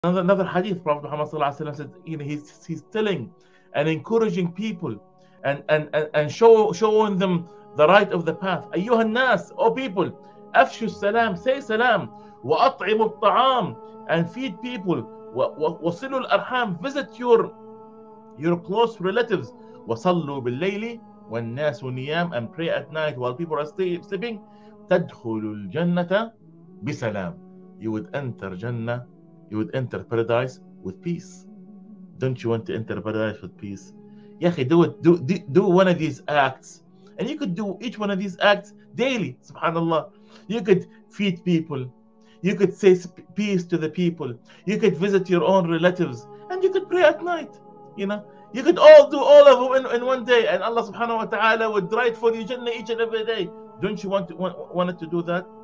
Another hadith, Prophet Muhammad said, he's telling and encouraging people and showing them the right of the path. أيها الناس, O people, أفشوا السلام, say salam, وأطعموا الطعام, and feed people, وصلوا الأرحام, visit your close relatives, وصلوا بالليل والناس نيام, and pray at night while people are sleeping. تدخلوا الجنة بسلام. You would enter Jannah, you would enter paradise with peace. Don't you want to enter paradise with peace? Ya akhi, do one of these acts, and you could do each one of these acts daily. Subhanallah. You could feed people, you could say peace to the people, you could visit your own relatives, and you could pray at night. You could all do all of them in one day, and Allah subhanahu wa ta'ala would write for you Jannah each and every day. Don't you want to do that?